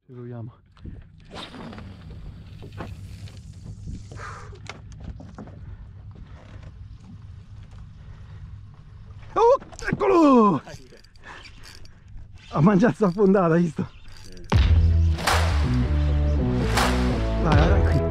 Proviamo. Oh, eccolo! Ha mangiato affondata, hai visto? Vai, tranquillo.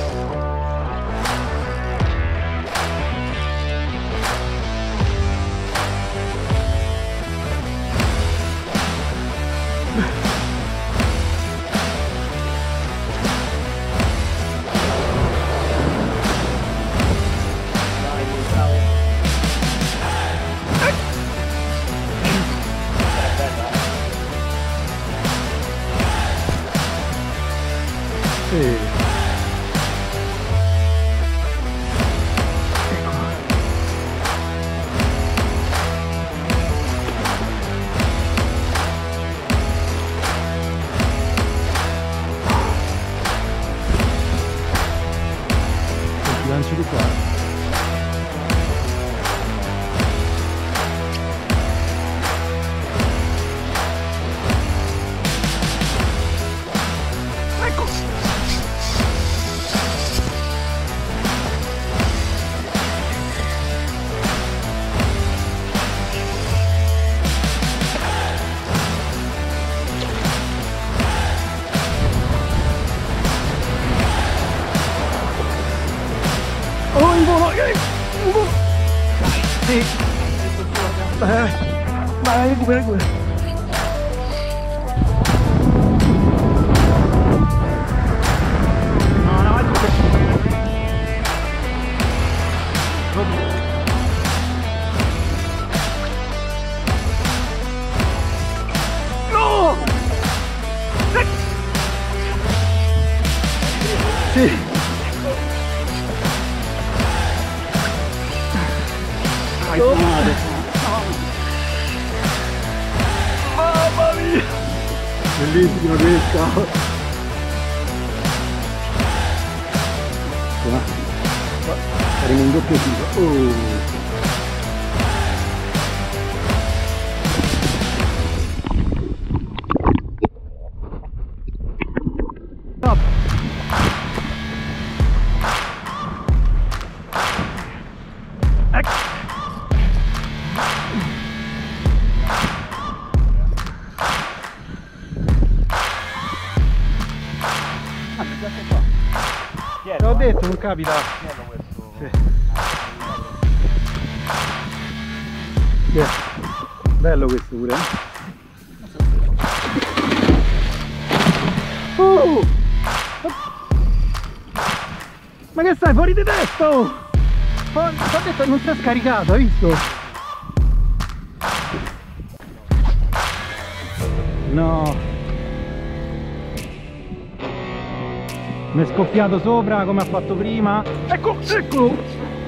Sì. Ti lancio di qua. Oh, in volo! In volo! Sì! Vai, recupera, recupera! No, no, no! Sì! Oh. Mamma mia! Bellissima questa! Faremo un doppio tiro. Oh. Stop! Ecco! Te l'ho detto, non capita. Sì. Sì. Bello questo pure. Ma che stai fuori di testa? Oh! Ti ho detto non si è scaricato, hai visto? No. Mi è scoppiato sopra come ha fatto prima. Ecco, eccolo!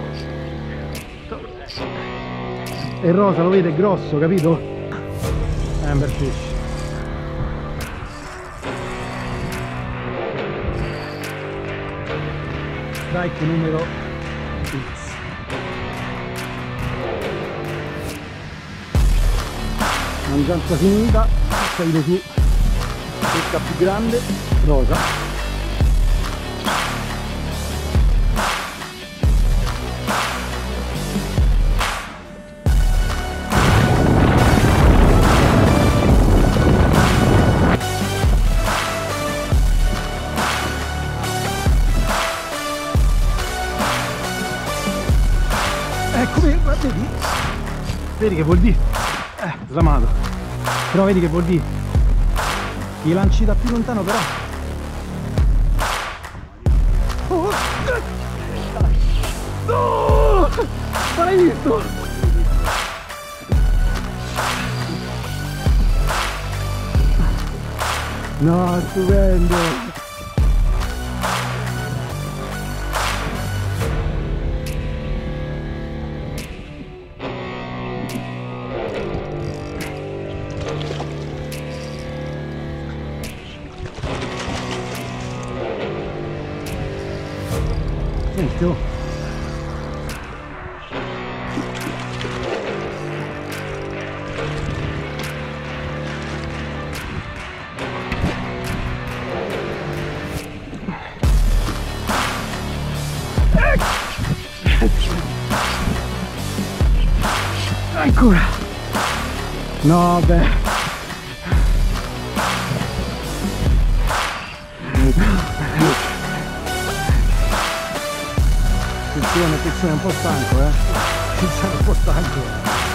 E rosa, lo vede, è grosso, capito? Amberfish. Strike numero X. Mangianza finita, salire su, pesca più grande, rosa. Ecco, vedi? Vedi che vuol dire? Slamato. Però vedi che vuol dire? Ti lanci da più lontano però. Oh, no! Ma l'hai visto? No, stupendo! Senti, oh. Ancora. No, beh. Attenzione, è un po' stanco, Attenzione, un po' stanco.